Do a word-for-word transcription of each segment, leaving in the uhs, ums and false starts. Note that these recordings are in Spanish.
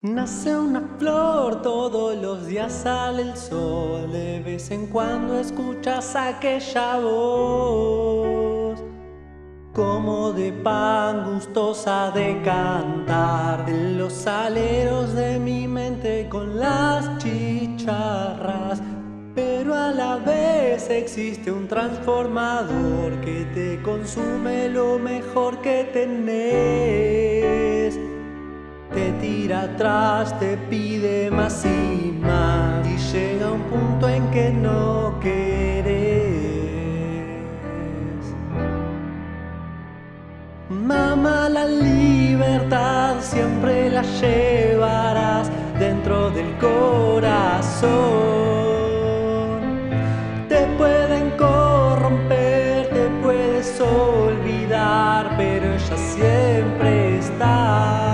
Nace una flor, todos los días sale el sol, de vez en cuando escuchas aquella voz, como de pan gustosa de cantar, en los aleros de mi mente con las chicharras. Pero a la vez existe un transformador que te consume lo mejor que tenés. Te tira atrás, te pide más y más, y llega un punto en que no querés. Mamá, la libertad siempre la llevarás dentro del corazón. Te pueden corromper, te puedes olvidar, pero ella siempre está.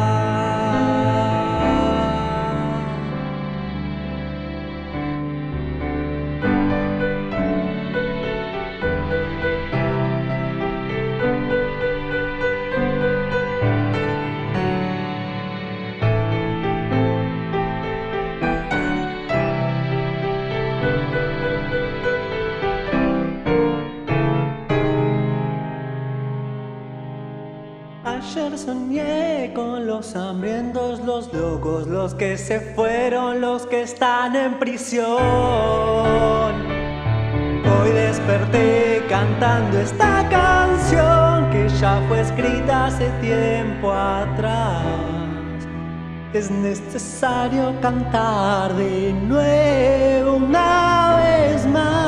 Ayer soñé con los hambrientos, los locos, los que se fueron, los que están en prisión. Hoy desperté cantando esta canción que ya fue escrita hace tiempo atrás. Es necesario cantar de nuevo una vez más.